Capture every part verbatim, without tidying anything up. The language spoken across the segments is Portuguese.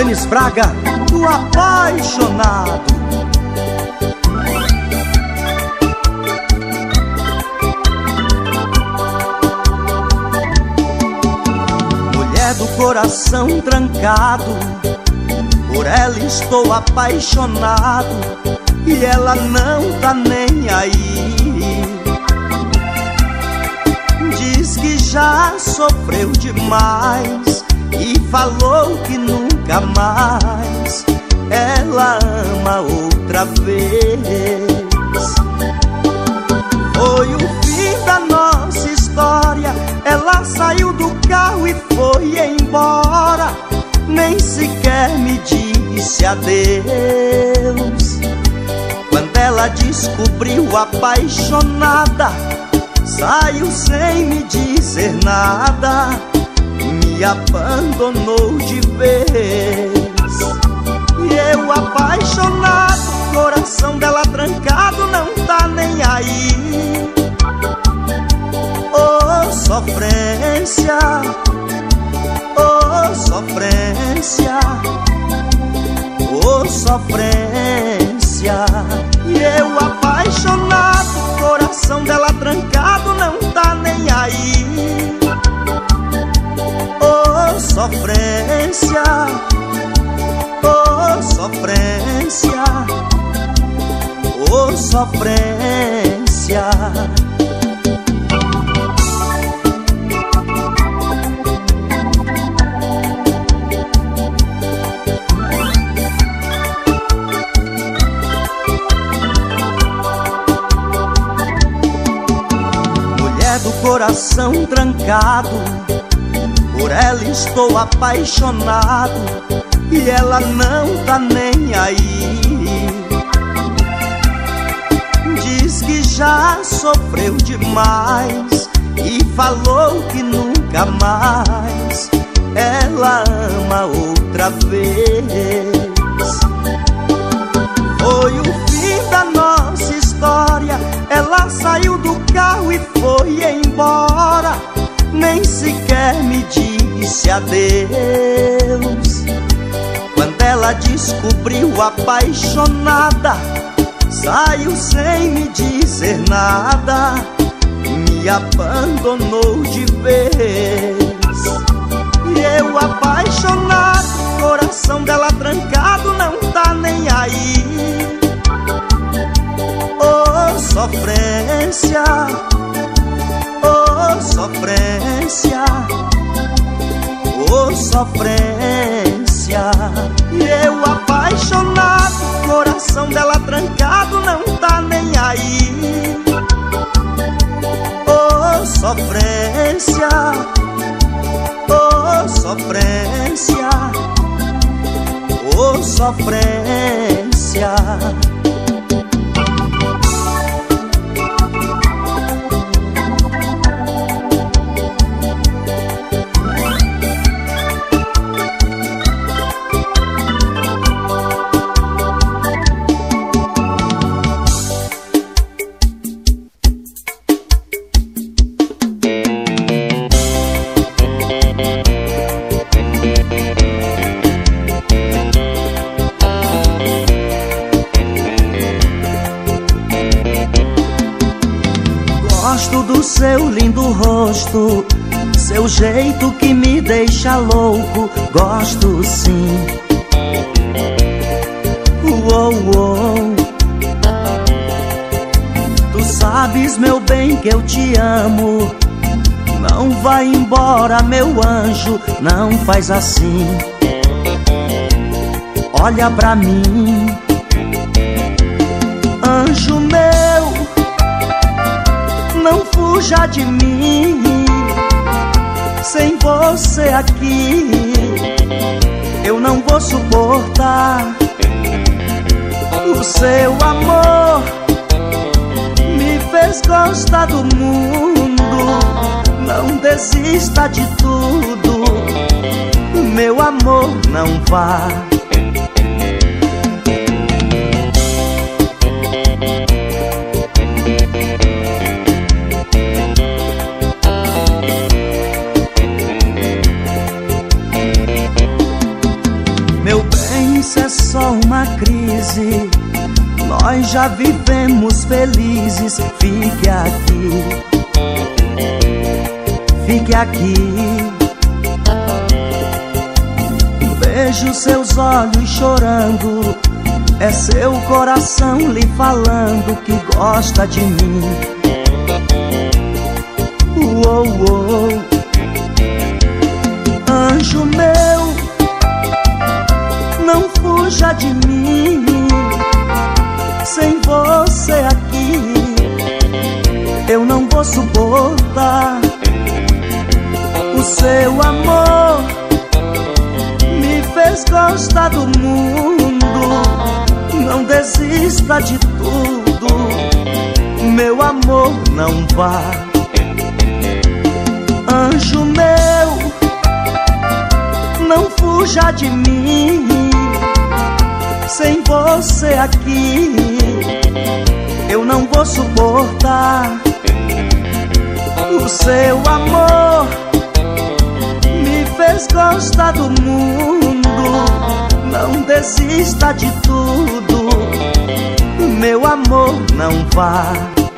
Denis Braga, o apaixonado. Mulher do coração trancado, por ela estou apaixonado e ela não tá nem aí. Diz que já sofreu demais e falou que nunca mais ela ama outra vez. Foi o fim da nossa história, ela saiu do carro e foi embora, nem sequer me disse adeus. Quando ela descobriu apaixonada, saiu sem me dizer nada, me abandonou de vez. E eu apaixonado, coração dela trancado, não tá nem aí. Oh, sofrência, oh, sofrência, oh, sofrência. E eu apaixonado, coração dela trancado, não tá nem aí. Oh, sofrência, oh, sofrência, oh, sofrência. Do coração trancado, por ela estou apaixonado e ela não tá nem aí. Diz que já sofreu demais e falou que nunca mais ela ama outra vez. Foi o fim da nossa história, ela saiu do carro e foi embora, nem sequer me disse adeus. Quando ela descobriu apaixonada, saiu sem me dizer nada, me abandonou de vez. E eu apaixonado, coração dela trancado, não tá nem aí. Oh, sofrência, oh, sofrência, oh, sofrência. E eu apaixonado, coração dela trancado, não tá nem aí. Oh, sofrência, oh, sofrência, oh, sofrência. Gosto do seu lindo rosto, seu jeito que me deixa louco. Gosto sim. Uou, uou. Tu sabes, meu bem, que eu te amo. Não vai embora, meu anjo, não faz assim. Olha pra mim, anjo meu, não fuja de mim. Sem você aqui, eu não vou suportar. O seu amor me fez gostar do mundo. Não desista de tudo, meu amor, não vá. Meu já vivemos felizes. Fique aqui, fique aqui. Vejo seus olhos chorando, é seu coração lhe falando que gosta de mim. Uou, uou. Anjo meu, não fuja de mim. Sem você aqui, eu não vou suportar. O seu amor me fez gostar do mundo. Não desista de tudo, meu amor, não vá. Anjo meu, não fuja de mim. Sem você aqui, eu não vou suportar. O seu amor me fez gostar do mundo. Não desista de tudo, meu amor, não vá.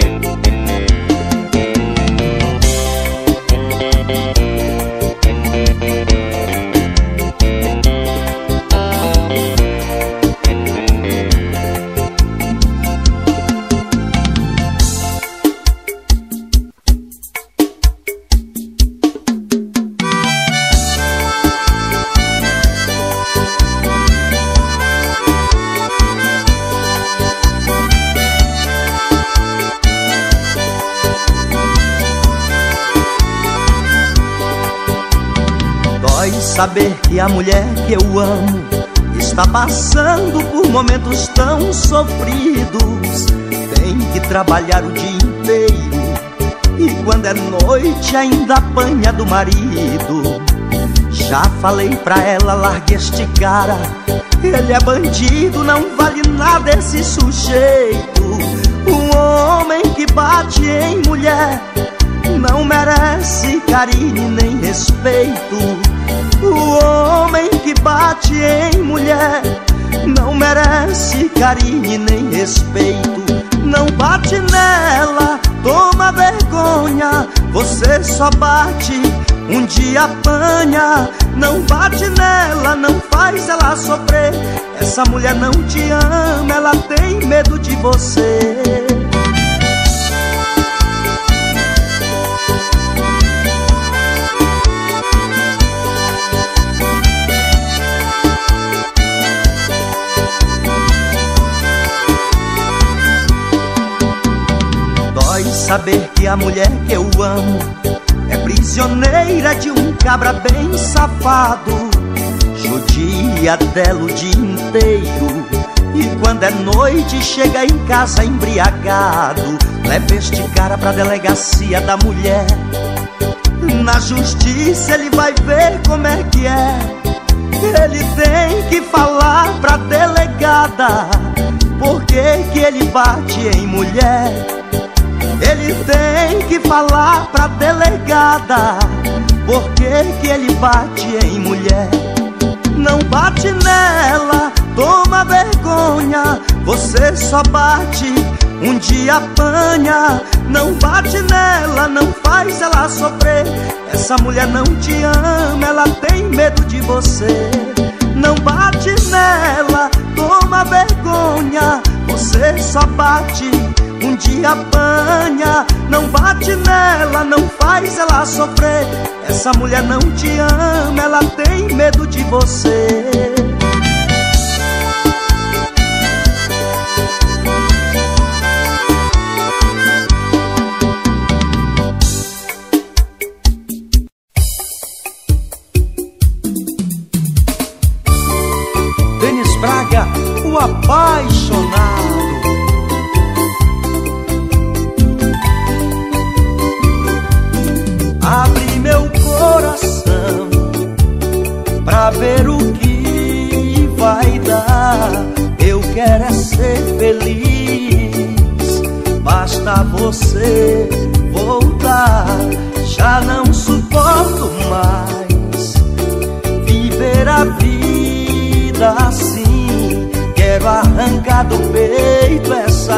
Saber que a mulher que eu amo está passando por momentos tão sofridos. Tem que trabalhar o dia inteiro e quando é noite ainda apanha do marido. Já falei pra ela, largue este cara, ele é bandido, não vale nada esse sujeito. Um homem que bate em mulher não merece carinho nem respeito. O homem que bate em mulher não merece carinho nem respeito. Não bate nela, toma vergonha. Você só bate, um dia apanha. Não bate nela, não faz ela sofrer. Essa mulher não te ama, ela tem medo de você. Saber que a mulher que eu amo é prisioneira de um cabra bem safado. Judia dela o dia inteiro e quando é noite chega em casa embriagado. Leva este cara pra delegacia da mulher. Na justiça ele vai ver como é que é. Ele tem que falar pra delegada por que que ele bate em mulher. Ele tem que falar pra delegada por que que ele bate em mulher. Não bate nela, toma vergonha. Você só bate, um dia apanha. Não bate nela, não faz ela sofrer. Essa mulher não te ama, ela tem medo de você. Não bate nela, toma vergonha. Você só bate, um dia apanha. Não bate nela, não faz ela sofrer. Essa mulher não te ama, ela tem medo de você. Denis Braga, o apaixonado. Abre meu coração pra ver o que vai dar. Eu quero é ser feliz, basta você voltar. Já não suporto mais viver a vida assim. Quero arrancar do peito essa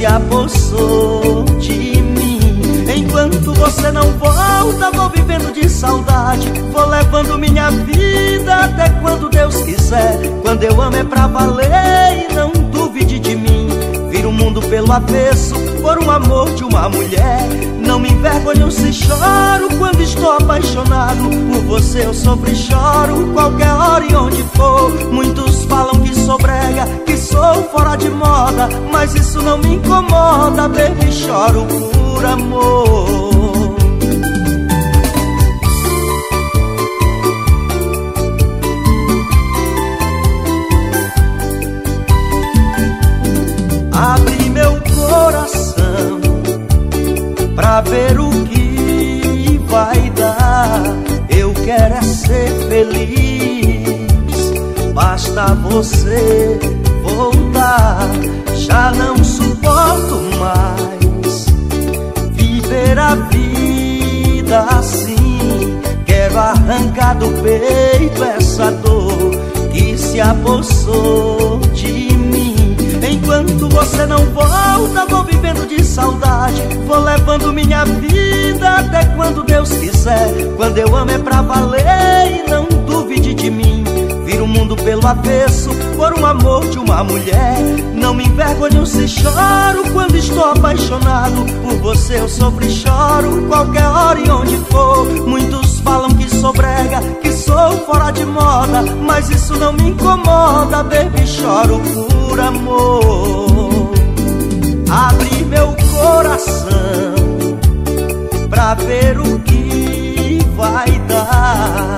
apossou de mim. Enquanto você não volta, vou vivendo de saudade, vou levando minha vida até quando Deus quiser. Quando eu amo é pra valer e não duvide de mim. Vira o mundo pelo avesso por um amor de uma mulher. Não me envergonho se choro quando estou apaixonado. Por você eu sofro e choro qualquer hora e onde for. Muitos falam que sou brega, que sou fora de moda, mas isso não me incomoda, baby, choro por amor. Abre meu coração pra ver o que vai dar. Eu quero é ser feliz, basta você voltar. Já não suporto mais viver a vida assim. Quero arrancar do peito essa dor que se apossou de mim. Enquanto você não volta, vou vivendo de saudade, vou levando minha vida até quando Deus quiser. Quando eu amo é pra valer e não duvide de mim. Vira o mundo pelo avesso por um amor de uma mulher. Não me envergonho se choro quando estou apaixonado. Por você eu sofro e choro qualquer hora e onde for. Muitos falam que sou brega, que sou fora de moda, mas isso não me incomoda, baby, choro por amor. Abre meu coração pra ver o que vai dar.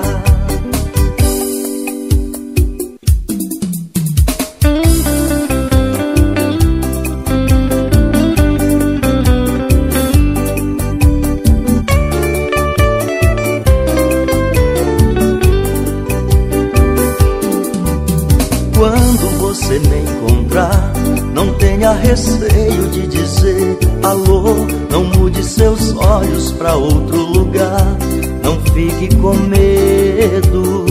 Quando você me encontrar, não tenha receio de dizer alô. Não mude seus olhos pra outro lugar, não fique com medo.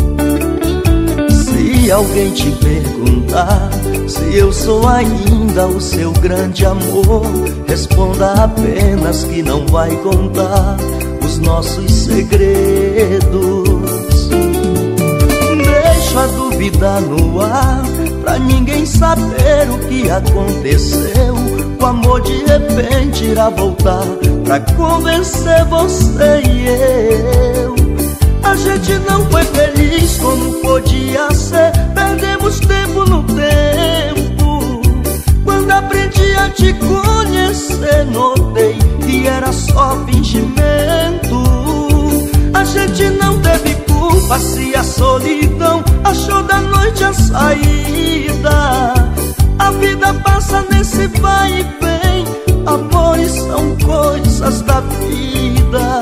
Se alguém te perguntar se eu sou ainda o seu grande amor, responda apenas que não vai contar os nossos segredos. Deixa a dúvida no ar, pra ninguém saber o que aconteceu. O amor de repente irá voltar pra convencer você e eu. A gente não foi feliz como podia ser, perdemos tempo no tempo. Quando aprendi a te conhecer, notei que era só fingimento. A gente não teve culpa se a solidão achou da noite a saída. A vida passa nesse vai e vem, amores são coisas da vida.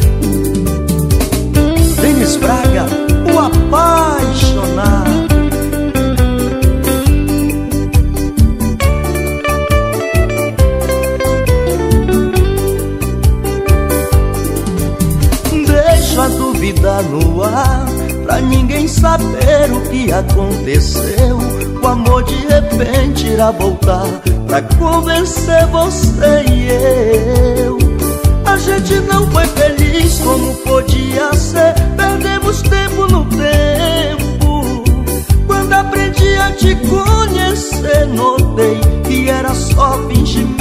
Denis Braga, o apaixonado. Deixa a dúvida no ar, pra ninguém saber o que aconteceu. O amor de repente irá voltar pra convencer você e eu. A gente não foi feliz como podia ser, perdemos tempo no tempo. Quando aprendi a te conhecer, notei que era só fingimento.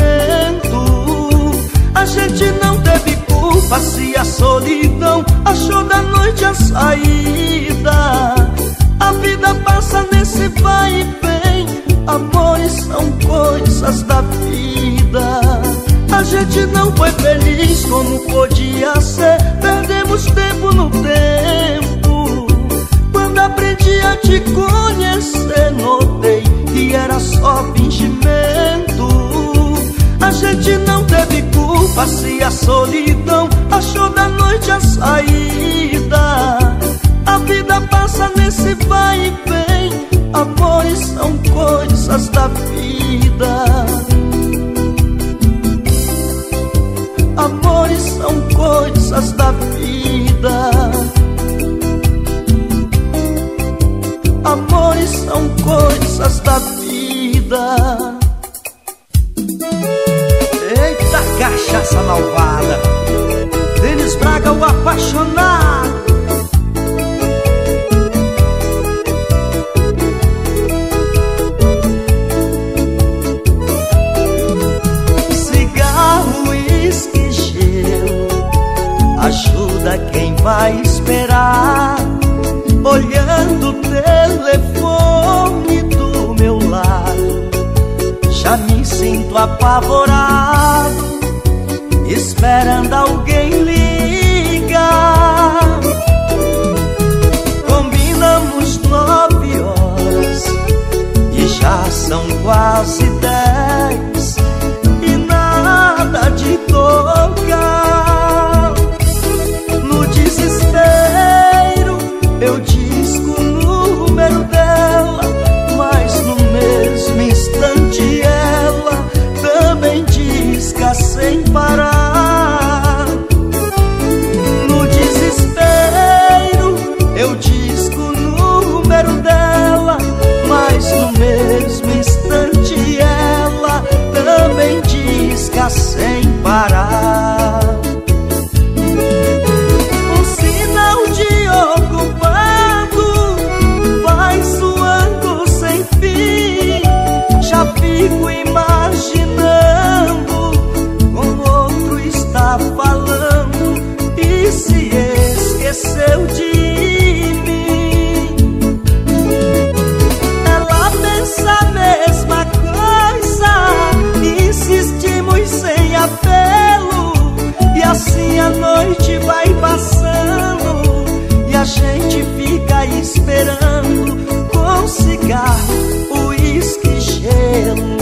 A gente não teve culpa se a solidão achou da noite a saída. A vida passa nesse vai e vem, amores são coisas da vida. A gente não foi feliz como podia ser, perdemos tempo no tempo. Quando aprendi a te conhecer, notei que era só fingimento. A gente não teve culpa se a solidão achou da noite a saída. A vida passa nesse vai e vem, amores são coisas da vida. Amores são coisas da vida. Amores são coisas da vida. cachaça malvada. Denis Braga, o apaixonado. Cigarro, uísque, gelo ajuda quem vai esperar. Olhando o telefone do meu lado, já me sinto apavorado, esperando alguém ligar. Combinamos nove horas e já são quase dez, e nada de tocar. No desespero eu disco o número dela, mas no mesmo instante ela também disca sem parar. No desespero eu disco o número dela, mas no mesmo instante ela também disca sem parar. Um sinal de ocupado vai soando sem fim. Já fico imaginando como outro está falando e se esqueceu de mim. Ela pensa a mesma coisa, insistimos sem apelo, e assim a noite vai passando e a gente fica esperando com cigarro, uísque e gelo.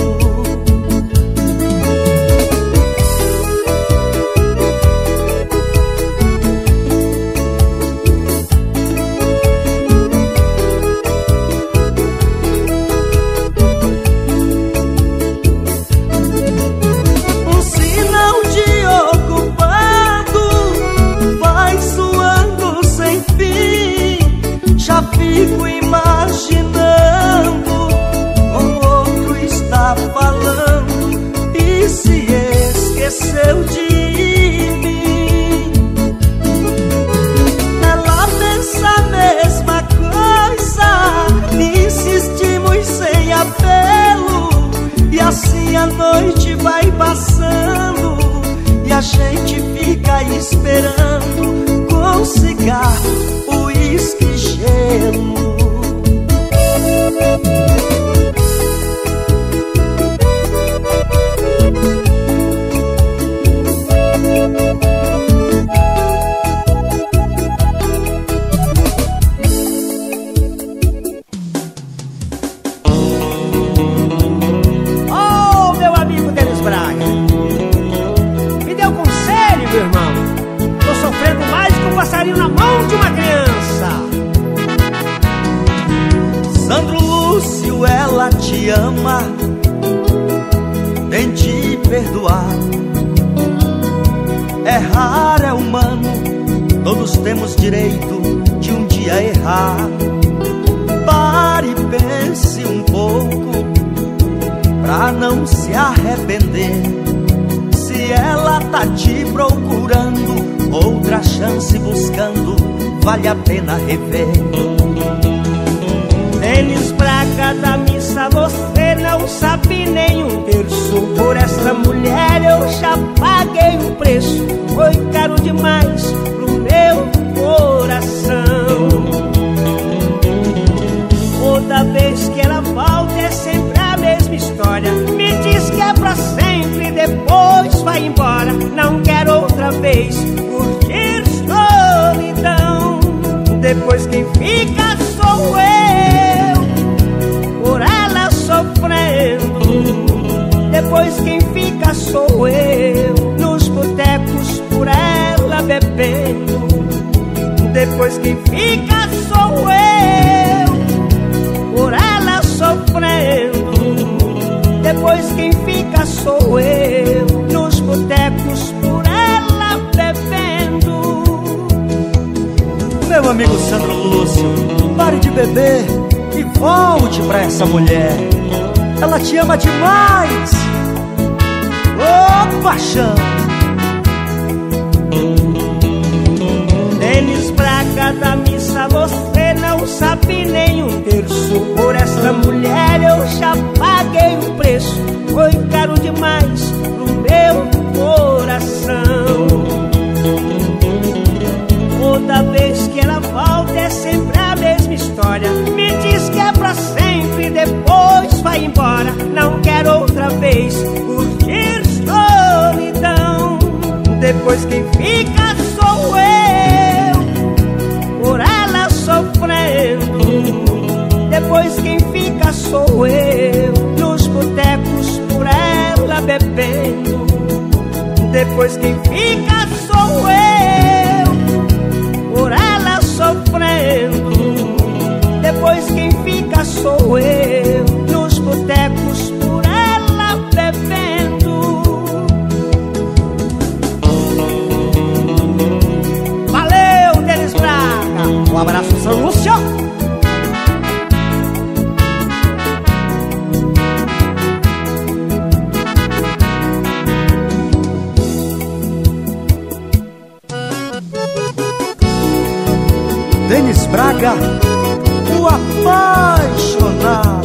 Um sinal de ocupado vai soando sem fim. Já fico imaginando como outro está falando e se esqueceu de mim. Ela pensa a mesma coisa, insistimos sem apelo, e assim a noite vai passando e a gente fica esperando com cigarro, uísque e gelo. Oh, meu amigo Denis Braga, me dê um conselho, meu irmão. Tô sofrendo mais que um passarinho na mão de uma criança. Sandro Lúcio, ela te ama, tente perdoar. Errar é humano, todos temos direito de um dia errar. Pare e pense um pouco pra não se arrepender. Se ela tá te procurando, outra chance buscando, vale a pena rever. Denis Braga da missa, você não sabe nenhum terço. Por essa mulher eu já paguei o preço, foi caro demais pro meu coração. Toda vez que ela volta é sempre a mesma história. Me diz que é pra sempre, depois vai embora. Não quero outra vez curtir solidão. Depois quem fica sou eu, por ela sofrendo. Depois quem fica sou eu, nos botecos por ela bebendo. Depois quem fica sou eu, por ela sofrendo. Depois quem fica sou eu, nos botecos por ela bebendo. Meu amigo Sandro Lúcio, pare de beber e volte pra essa mulher. Ela te ama demais. Ô paixão! Denis Braga da missa, você não sabe nem um terço. Por essa mulher eu já paguei o preço. Foi caro demais pro meu coração. Toda vez que ela volta é sempre a mesma história. Me diz que é pra sempre, depois vai embora. Não quero outra vez curtir solidão. Depois quem fica sou eu, por ela sofrendo. Depois quem fica sou eu, nos botecos por ela bebendo. Depois quem fica sou eu, por ela sofrendo. Depois quem fica sou eu, nos botecos por ela bebendo. Valeu, Denis Braga. Um abraço, São Lúcio. Denis Braga, o apaixonado.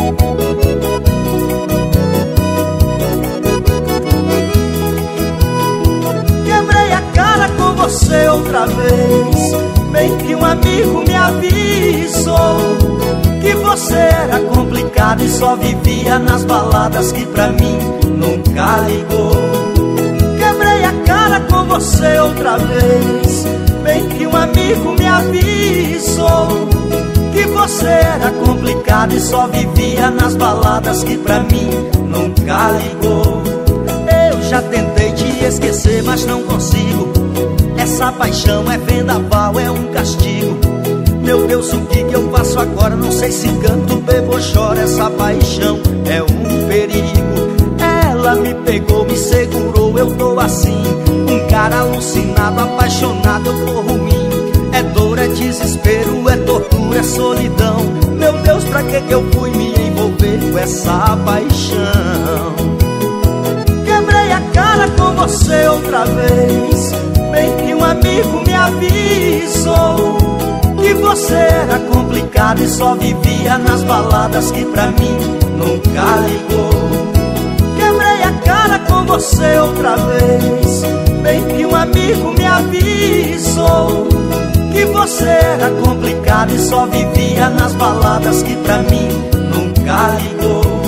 Quebrei a cara com você outra vez, bem que um amigo me avisou que você era complicado e só vivia nas baladas, que pra mim nunca ligou. Quebrei a cara com você outra vez, bem que um amigo me avisou que você era complicado e só vivia nas baladas, que pra mim nunca ligou. Eu já tentei te esquecer, mas não consigo. Essa paixão é vendaval, é um castigo. Meu Deus, o que que eu faço agora? Não sei se canto, bebo ou choro. Essa paixão é um perigo. Ela me pegou, me segurou, eu tô assim, um cara alucinado, apaixonado, eu tô ruim. É dor, é desespero, é tortura, é solidão. Meu Deus, pra que que eu fui me envolver com essa paixão? Quebrei a cara com você outra vez, bem que um amigo me avisou que você era complicado e só vivia nas baladas, que pra mim nunca ligou. Quebrei a cara com você outra vez, bem que um amigo me avisou que você era complicado e só vivia nas baladas, que pra mim nunca ligou.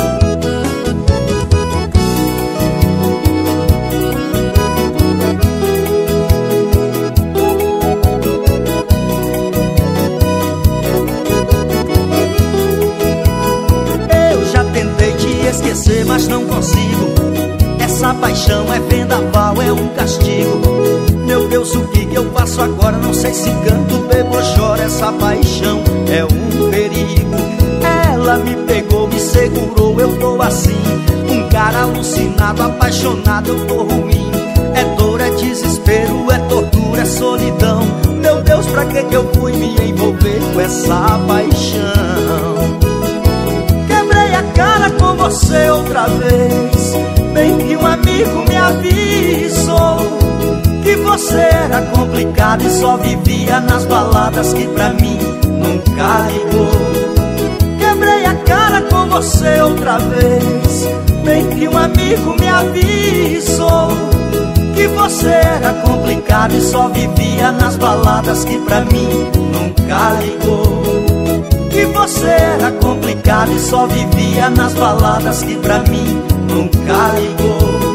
Eu já tentei te esquecer, mas não consigo. Essa paixão é vendaval, é um castigo. Meu Deus, o que que eu faço agora? Não sei se canto, bebo ou choro. Essa paixão é um perigo. Ela me pegou, me segurou, eu tô assim, um cara alucinado, apaixonado, eu tô ruim. É dor, é desespero, é tortura, é solidão. Meu Deus, pra que que eu fui me envolver com essa paixão? Quebrei a cara com você outra vez, bem que um amigo me avisou que você era complicado e só vivia nas baladas, que pra mim nunca ligou. Quebrei a cara com você outra vez, bem que um amigo me avisou que você era complicado e só vivia nas baladas, que pra mim nunca ligou. Que você era complicado e só vivia nas baladas, que pra mim nunca ligou.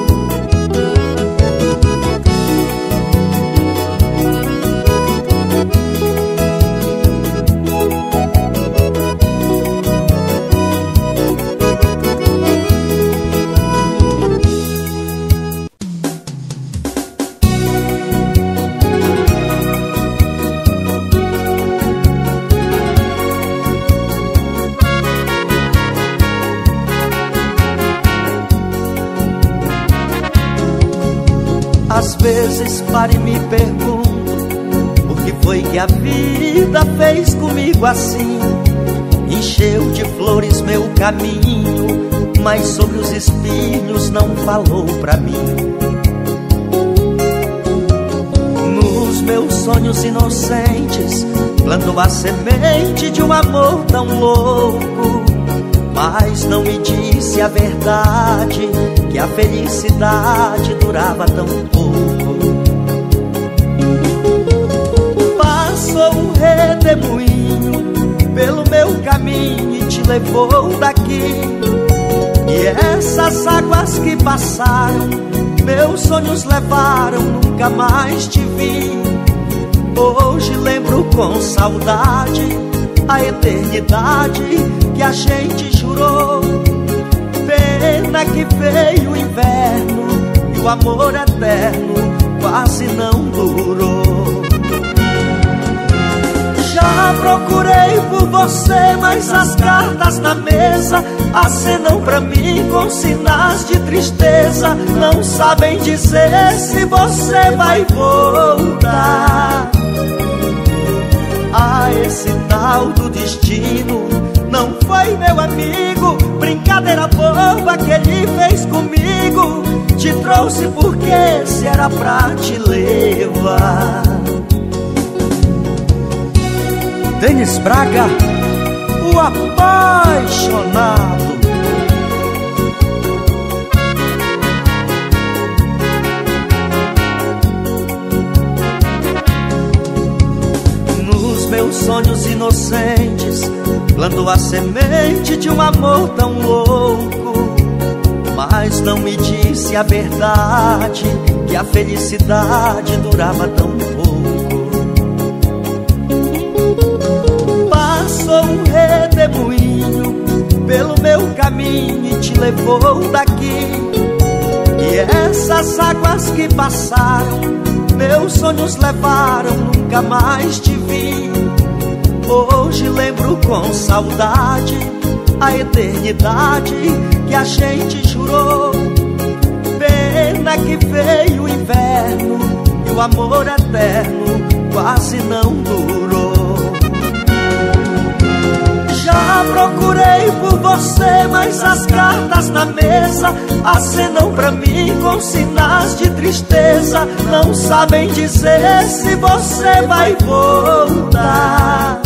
Às vezes paro e me pergunto o que foi que a vida fez comigo assim. Encheu de flores meu caminho, mas sobre os espinhos não falou pra mim. Nos meus sonhos inocentes plantou a semente de um amor tão louco, mas não me disse a verdade, que a felicidade durava tão pouco. Passou um redemoinho pelo meu caminho e te levou daqui, e essas águas que passaram meus sonhos levaram, nunca mais te vi. Hoje lembro com saudade a eternidade que a gente jurou. Pena que veio o inverno e o amor eterno quase não durou. Já procurei por você, mas as cartas na mesa acenam pra mim com sinais de tristeza. Não sabem dizer se você vai voltar. Ah, esse tal do destino não foi meu amigo, brincadeira boba que ele fez comigo. Te trouxe porque se era pra te levar. Denis Braga, o apaixonado. Nos meus sonhos inocentes plantou a semente de um amor tão louco, mas não me disse a verdade, que a felicidade durava tão pouco. Passou um redemoinho pelo meu caminho e te levou daqui, e essas águas que passaram meus sonhos levaram, nunca mais te vi. Hoje lembro com saudade a eternidade que a gente jurou. Pena que veio o inverno e o amor eterno quase não durou. Já procurei por você, mas as cartas na mesa acenam pra mim com sinais de tristeza. Não sabem dizer se você vai voltar.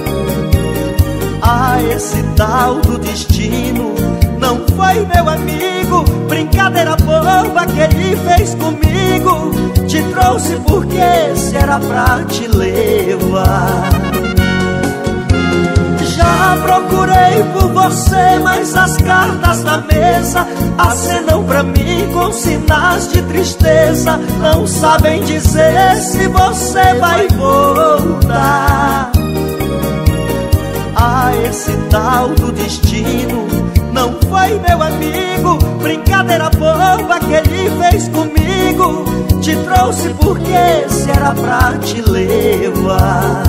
Ah, esse tal do destino não foi meu amigo, brincadeira boba que ele fez comigo. Te trouxe porque se era pra te levar. Já procurei por você, mas as cartas na mesa acenam pra mim com sinais de tristeza. Não sabem dizer se você vai voltar. Ah, esse tal do destino não foi meu amigo, brincadeira boba que ele fez comigo. Te trouxe porque se era pra te levar.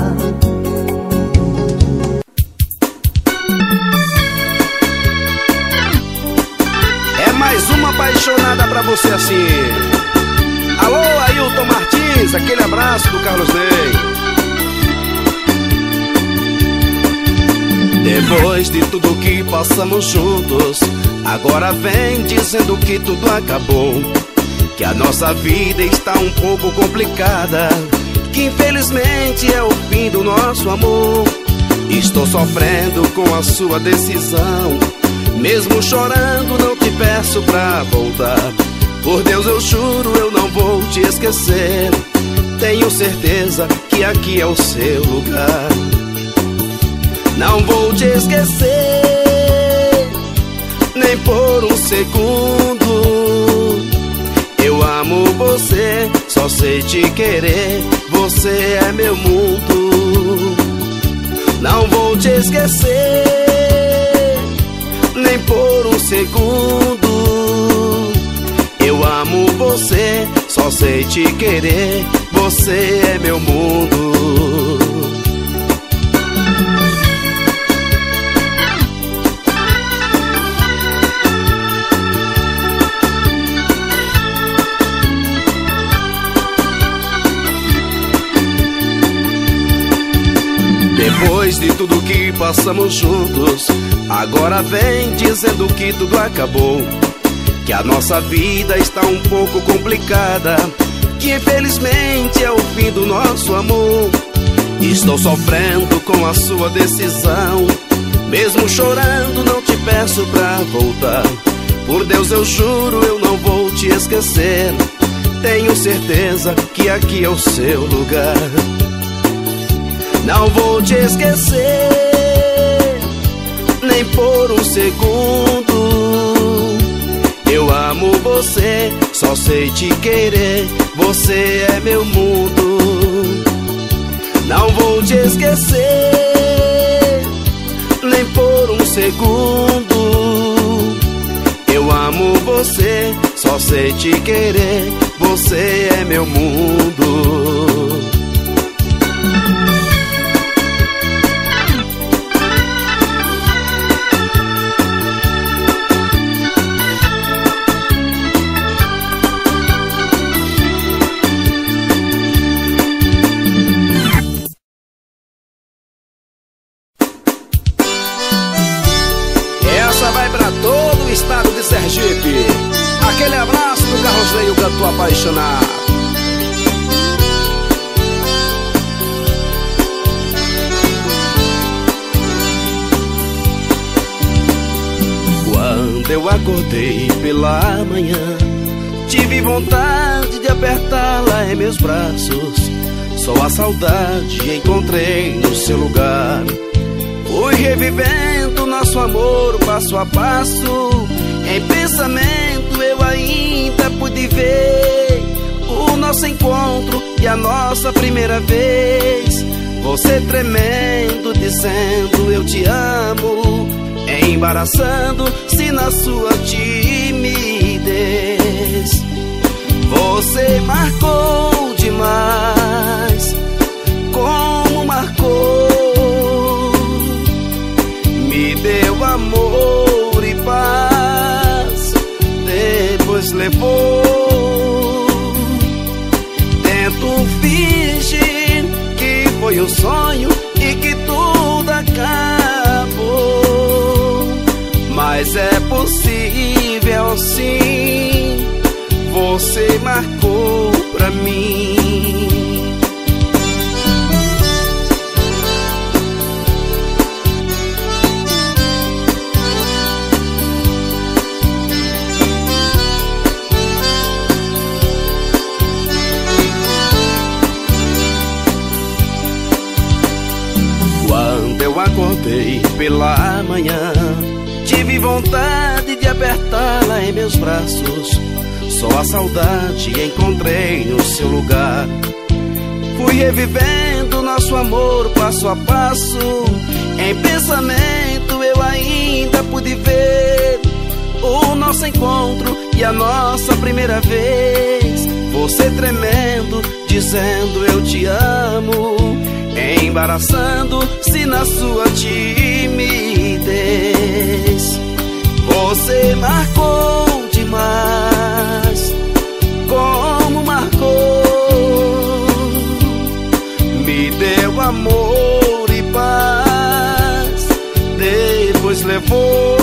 Mais uma apaixonada pra você assim. Alô, Ailton Martins, aquele abraço do Carlos Ney. Depois de tudo que passamos juntos, agora vem dizendo que tudo acabou, que a nossa vida está um pouco complicada, que infelizmente é o fim do nosso amor. Estou sofrendo com a sua decisão, mesmo chorando não te peço pra voltar. Por Deus eu juro eu não vou te esquecer. Tenho certeza que aqui é o seu lugar. Não vou te esquecer, nem por um segundo. Eu amo você, só sei te querer. Você é meu mundo. Não vou te esquecer, nem por um segundo. Eu amo você, só sei te querer. Você é meu mundo. Depois de tudo que passamos juntos, agora vem dizendo que tudo acabou, que a nossa vida está um pouco complicada, que infelizmente é o fim do nosso amor. Estou sofrendo com a sua decisão, mesmo chorando não te peço pra voltar. Por Deus eu juro eu não vou te esquecer, tenho certeza que aqui é o seu lugar. Não vou te esquecer, nem por um segundo. Eu amo você, só sei te querer, você é meu mundo. Não vou te esquecer, nem por um segundo. Eu amo você, só sei te querer, você é meu mundo. Estado de Sergipe, aquele abraço do Carroseiro Cantor Apaixonado. Quando eu acordei pela manhã, tive vontade de apertá-la em meus braços. Só a saudade encontrei no seu lugar. Fui revivendo nosso amor passo a passo. Em pensamento eu ainda pude ver o nosso encontro e a nossa primeira vez. Você tremendo, dizendo eu te amo, embaraçando-se na sua timidez. Você marcou demais, como marcou. Me deu amor e paz, depois levou. Tento fingir que foi um sonho e que tudo acabou, mas é possível sim, você marcou pra mim. Eu acordei pela manhã, tive vontade de apertá-la em meus braços. Só a saudade encontrei no seu lugar. Fui revivendo nosso amor passo a passo. Em pensamento eu ainda pude ver o nosso encontro e a nossa primeira vez. Você tremendo, dizendo eu te amo, embaraçando-se na sua timidez. Você marcou demais, como marcou. Me deu amor e paz, depois levou.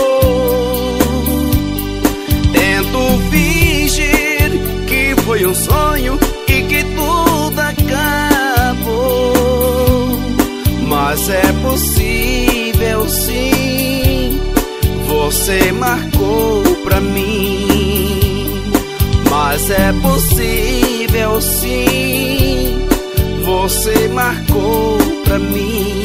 Tento fingir que foi um sonho e que tudo acabou, mas é possível sim, você marcou pra mim. Mas é possível sim, você marcou pra mim.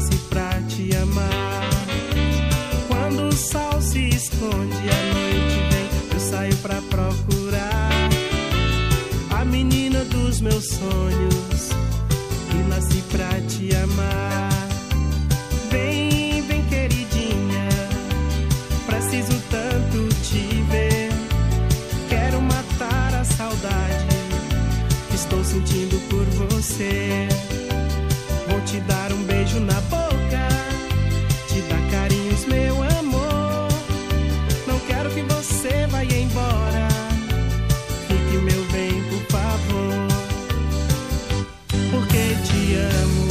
nasci pra te amar. Quando o sol se esconde, a noite vem, eu saio pra procurar a menina dos meus sonhos, que nasci pra te amar. Vem, vem queridinha, preciso tanto te ver. Quero matar a saudade que estou sentindo por você. Vou te dar um beijo na boca, te dar carinhos, meu amor. Não quero que você vá embora, fique, meu bem, por favor. Porque te amo,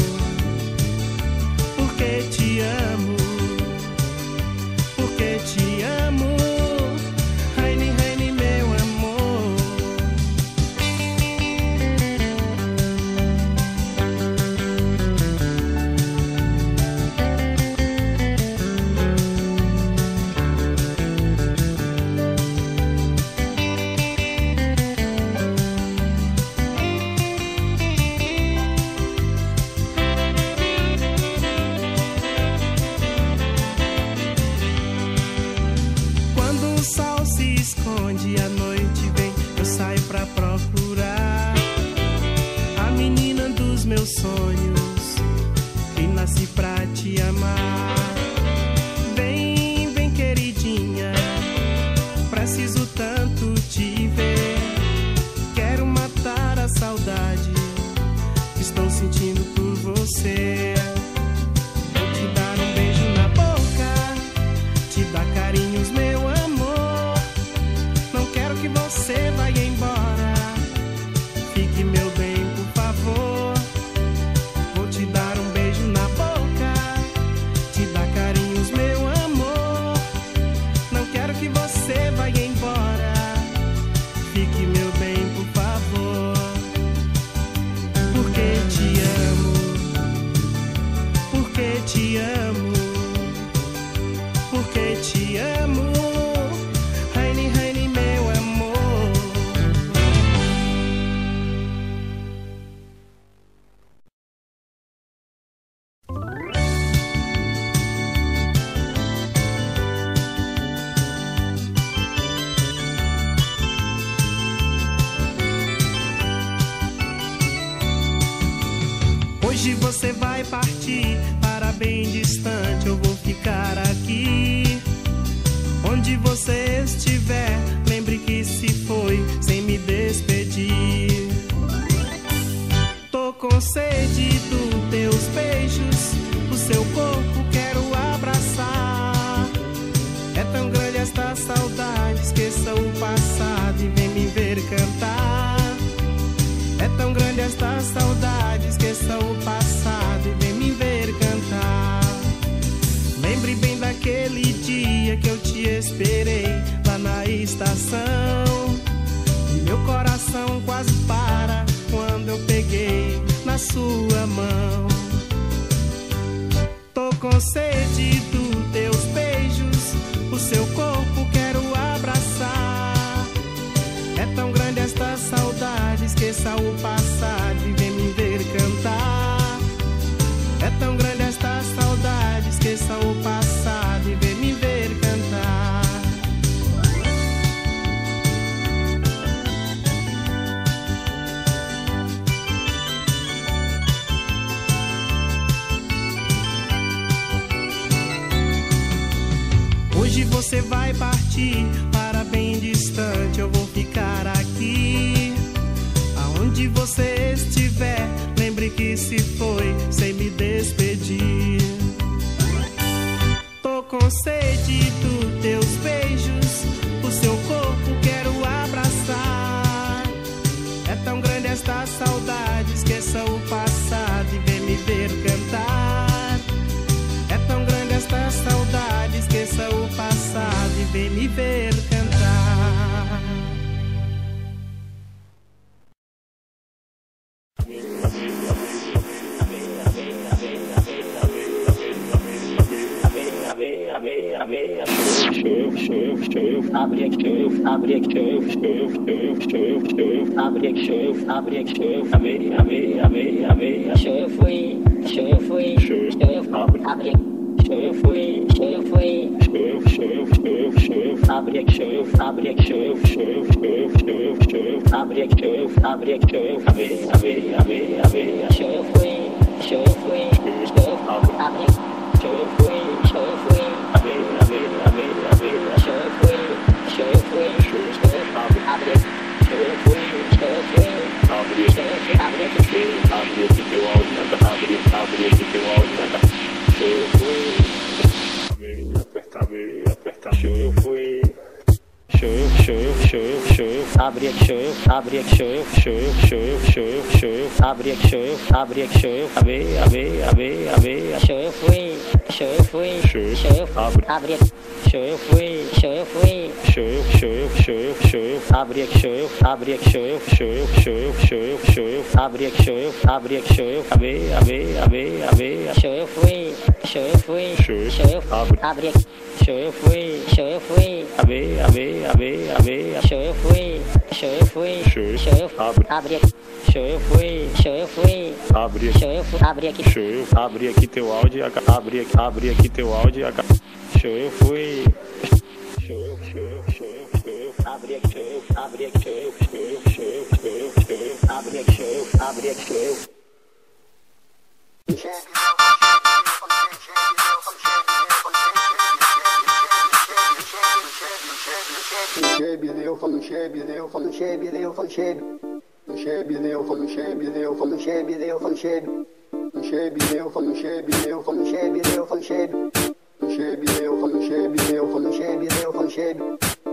porque te amo, porque te amo. Raine, Raine, meu amor. Esconde, a noite vem, eu saio pra procurar a menina dos meus sonhos, que nasci pra te amar. Vem, vem queridinha, preciso tanto te ver. Quero matar a saudade que estou sentindo por você. Vou te dar um beijo na boca, te dar carinhos, meu amor. Que você vai embora, fique, meu bem, por favor. Vou te dar um beijo na boca, te dar carinhos, meu amor. Não quero que você vá embora, fique, meu bem, por favor. Porque te amo, porque te amo, porque te amo. Raine, Raine, meu amor. Hoje você vai partir para bem distante, eu vou ficar aqui. Onde você estiver, lembre que se foi sem me despedir. Tô com sede dos teus beijos, o seu corpo quero abraçar. É tão grande esta saudade, esqueça o passado e vem me ver cantar. É tão grande esta saudade, esqueça o passado e vem me ver cantar. Lembre bem daquele dia que eu te esperei lá na estação, e meu coração quase para quando eu peguei na sua mão. Tô com sede dos teus beijos, o seu corpo quero abraçar. É tão grande esta saudade, esqueça o passado e vem me ver cantar. É tão grande esta saudade, esqueça o passado e vem me ver cantar. Hoje você vai partir para bem distante, eu vou ficar aqui. Aonde você estiver, lembre que se foi sem me despedir. Tô com sede dos teus beijos, o seu corpo quero abraçar. É tão grande esta saudade, esqueça o passado e vem me ver cantar. É tão grande esta saudade, esqueça o passado e vem me ver cantar. Abre aqui, eu abre aqui, eu eu eu eu abre aqui, eu abre aqui, eu amei, amei, amei, amei. Eu fui, eu fui, eu abre, show eu fui, show eu fui, show eu, show eu, show eu, show eu, abre, show eu, abre, show eu, show eu, show eu, show eu, show eu, abre, show eu, abre, show eu, abre, abre, abre, abre, show eu fui, show eu fui, show eu, abre, show eu fui, show eu fui, abre, abre, abre, abre, show eu fui, show eu fui, show eu, abre, show eu fui, show eu fui, abre, show eu fui, abre, show eu fui, abre, que teu áudio nada, abre, abre, que teu áudio nada, show eu fui, aperta, abre, aperta, show eu fui. Show eu, show eu, show eu, show eu, abre, show eu, abre, show eu, show eu, show eu, show eu, show eu, abre, show eu, abre, show eu, abre, abre, abre, abre, show eu fui, show eu fui, show eu, abre, abre, show eu fui, show eu fui, show eu, show eu, show eu, show eu, abre, show eu, abre, show eu, show eu, show eu, show eu, show eu, abre, show eu, abre, show eu, abre, abre, abre, abre, show eu fui, show eu fui, show eu, abre, abre, show eu fui, show eu fui, abre, abre, abre, abre, show eu fui, show eu fui, show eu, abre, abre, show eu fui, show eu fui, abre, show eu fui, abre aqui, show eu, abre aqui teu áudio, abre, abre aqui teu áudio, show eu fui, show eu, show eu, show eu, show eu, abre aqui, show eu, abre aqui, show eu, show eu, show eu, show eu, show eu, abre aqui, show eu, abre aqui, show eu. Eu falo chebe, eu falo chebe, eu falo chebe, chebe, eu falo chebe, eu falo chebe, eu falo chebe, chebe, eu falo chebe, eu falo chebe, eu falo chebe, chebe, eu falo chebe, eu falo chebe, eu falo chebe,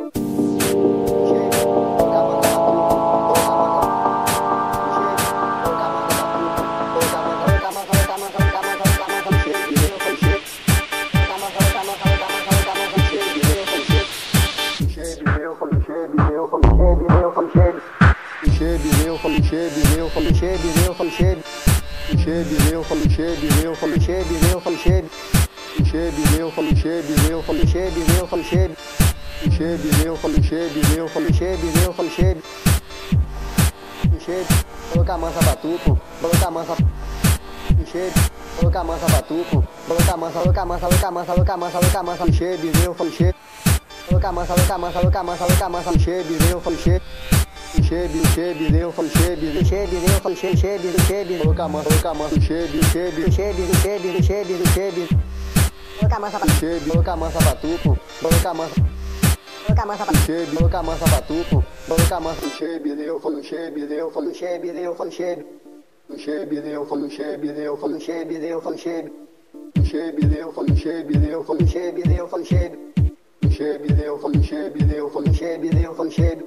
chebe, eu falo chebe, eu falo chebe, eu falo chebe, chebe, eu falo chebe, eu falo chebe, eu falo chebe, chebe, eu falo chebe, eu falo chebe, eu falo chebe, chebe, eu falo chebe, eu falo chebe, eu falo chebe, chebe, colocar mansa batuco, colocar mansa, chebe, colocar mansa batuco, colocar mansa, colocar mansa, colocar mansa, colocar mansa, colocar mansa, chebe, eu falo chebe, colocar mansa, colocar mansa, colocar mansa, colocar mansa, chebe, eu falo chebe. Chebe, chebe, eu falo chebe, chebe, eu falo chebe, chebe, chebe, colocar mansa, colocar mansa, chebe, chebe, chebe, chebe, chebe, chebe, colocar mansa, chebe, colocar mansa batuco, colocar mansa, colocar mansa, chebe, colocar mansa batuco, colocar mansa, chebe, eu falo chebe, eu falo chebe, eu falo chebe, chebe, eu falo chebe, eu falo chebe, eu falo chebe, chebe, eu falo chebe, eu falo chebe, eu falo chebe, chebe, eu falo chebe, eu falo chebe, eu falo chebe.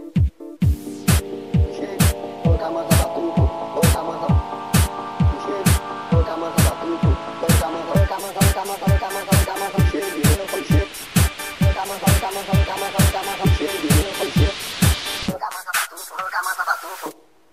Colocar mansa batuco, colocar mansa, chebe, colocar mansa batuco, colocar mansa, colocar mansa, colocar mansa, colocar mansa, colocar mansa, chebe, eu falo chebe, colocar mansa, colocar mansa, colocar mansa, colocar mansa, chebe, eu falo chebe, colocar mansa batuco, colocar mansa batuco.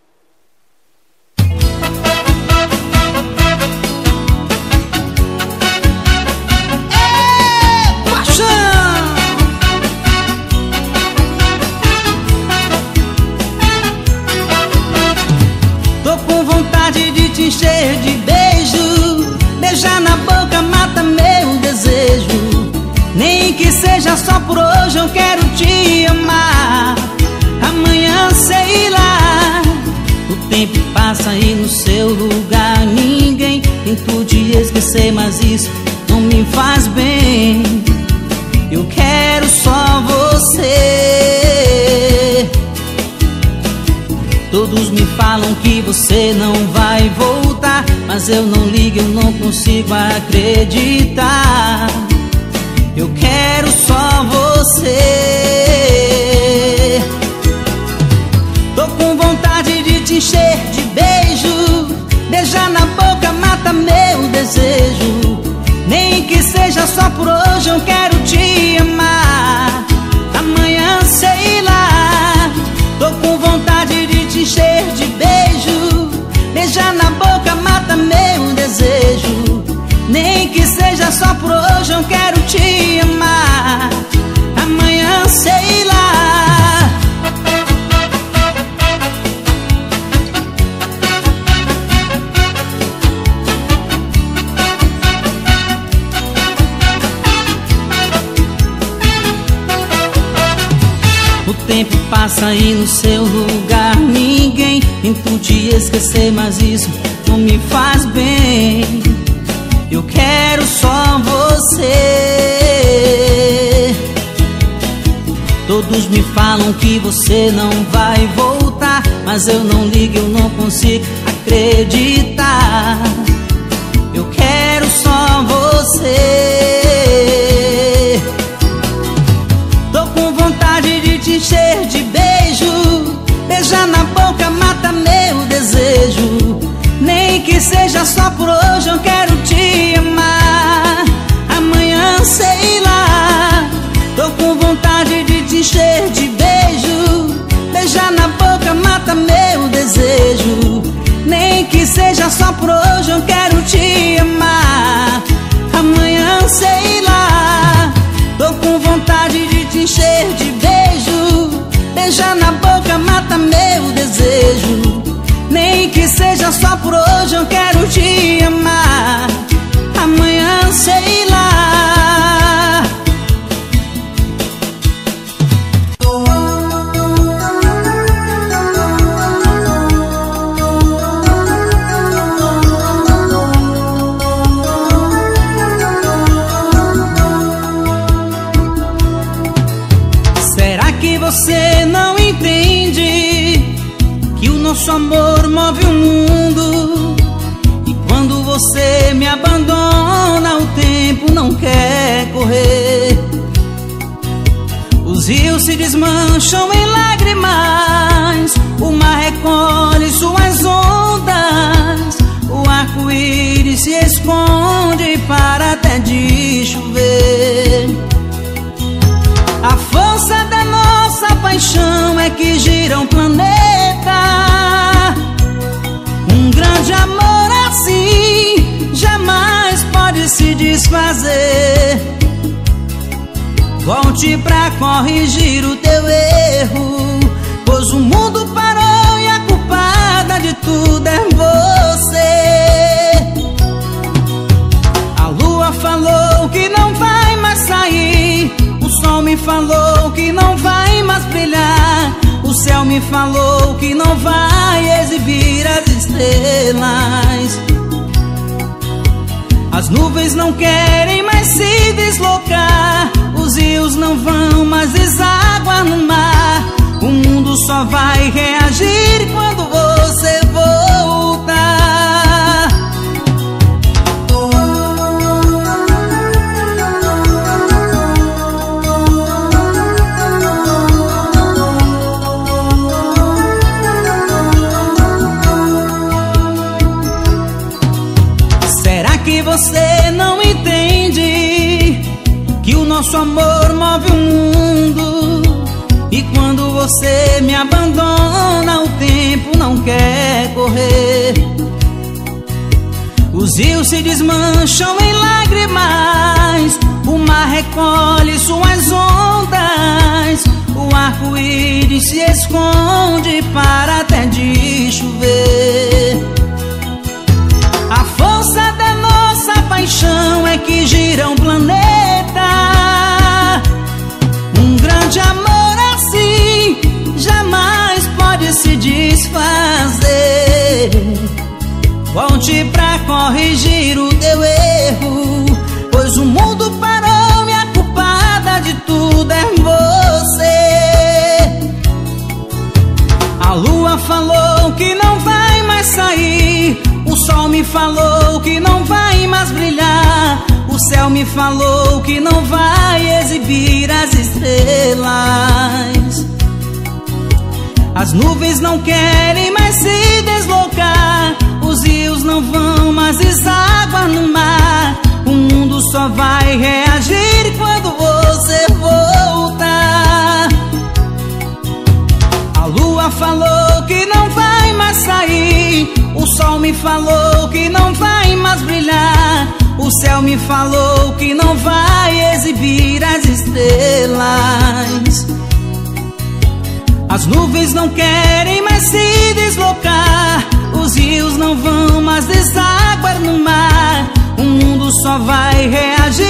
Encher de beijo, beijar na boca mata meu desejo. Nem que seja só por hoje eu quero te amar. Amanhã sei lá, o tempo passa e no seu lugar ninguém. Tento te esquecer mas isso não me faz bem. Eu quero só você. Todos me falam que você não vai voltar, mas eu não ligo, eu não consigo acreditar. Eu quero só você. Tô com vontade de te encher de beijo, beijar na boca mata meu desejo. Nem que seja só por hoje eu quero te amar. Amanhã sei lá, tô com vontade de te encher de beijo, beijar na boca mata meu desejo. Nem que seja só por hoje eu quero te amar. Amanhã sei lá. tempo passa e no seu lugar ninguém. Tento te esquecer, mas isso não me faz bem. Eu quero só você. Todos me falam que você não vai voltar, mas eu não ligo, eu não consigo acreditar. Eu quero só você. Tô com vontade de te encher de beijo. Beijar na boca mata meu desejo. Nem que seja só por hoje, eu quero te amar. Amanhã sei lá. Tô com vontade de te encher de beijo. Beijar na boca mata meu desejo. Nem que seja só por hoje, eu quero te amar. Amanhã sei lá. Tô com vontade de te encher de beijo. Beijar na boca mata meu desejo. Nem que seja só por hoje, eu quero te amar. Amanhã sei lá. Será que você não entende que o nosso amor move o mundo? E quando você me abandona, o tempo não quer correr. Os rios se desmancham em lágrimas, o mar recolhe suas ondas, o arco-íris se esconde para até de chover. A força da nossa paixão é que gira o planeta. Um grande amor assim jamais pode se desfazer. Volte pra corrigir o teu erro, pois o mundo parou e a culpada de tudo é você. A lua falou que não vai mais sair, o sol me falou que não vai mais brilhar, o céu me falou que não vai exibir as estrelas. As nuvens não querem mais se deslocar, os rios não vão mais desaguar no mar. O mundo só vai reagir quando você voltar. Será que você não entende que o nosso amor move o mundo? E quando você me abandona, o tempo não quer correr. Os rios se desmancham em lágrimas, o mar recolhe suas ondas, o arco-íris se esconde para até de chover. A força da nossa paixão é que gira um planeta. Um grande amor assim jamais pode se desfazer. Volte pra corrigir o teu erro, pois o mundo parou e a culpada de tudo é você. A lua falou que não vai mais sair, o sol me falou que não vai mais brilhar, o céu me falou que não vai exibir as estrelas. As nuvens não querem mais se deslocar, os rios não vão mais desaguar no mar. O mundo só vai reagir quando você voltar. A lua falou que não vai mais sair, o sol me falou que não vai mais brilhar, o céu me falou que não vai exibir as estrelas. As nuvens não querem mais se deslocar, os rios não vão mais desaguar no mar. O mundo só vai reagir